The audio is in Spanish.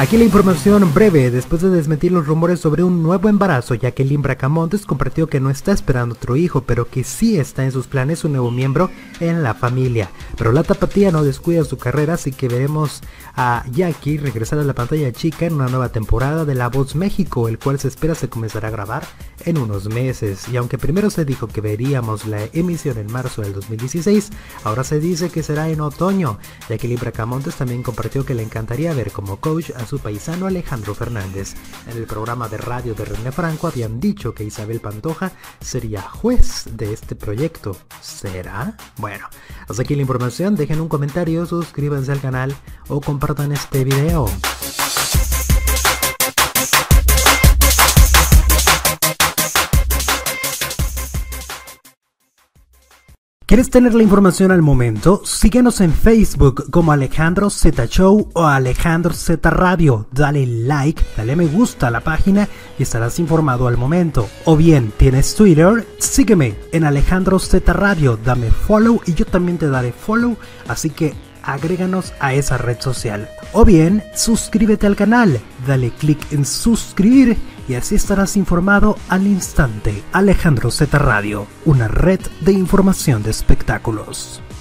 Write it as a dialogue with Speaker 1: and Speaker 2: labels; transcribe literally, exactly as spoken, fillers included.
Speaker 1: Aquí la información breve. Después de desmentir los rumores sobre un nuevo embarazo, Jacqueline Bracamontes compartió que no está esperando otro hijo, pero que sí está en sus planes un nuevo miembro en la familia. Pero la tapatía no descuida su carrera, así que veremos a Jackie regresar a la pantalla chica en una nueva temporada de La Voz México, el cual se espera se comenzará a grabar en unos meses. Y aunque primero se dijo que veríamos la emisión en marzo del dos mil dieciséis, ahora se dice que será en otoño. Jacqueline Bracamontes también compartió que le encantaría ver como coach a su paisano Alejandro Fernández. En el programa de radio de René Franco habían dicho que Isabel Pantoja sería juez de este proyecto. ¿Será? Bueno, hasta aquí la información. Dejen un comentario, suscríbanse al canal o compartan este video. ¿Quieres tener la información al momento? Síguenos en Facebook como Alejandro Z Show o Alejandro Z Radio. Dale like, dale me gusta a la página y estarás informado al momento. O bien, ¿tienes Twitter? Sígueme en Alejandro Z Radio, dame follow y yo también te daré follow, así que agréganos a esa red social. O bien, suscríbete al canal, dale click en suscribir y así estarás informado al instante. Alejandro Z Radio, una red de información de espectáculos.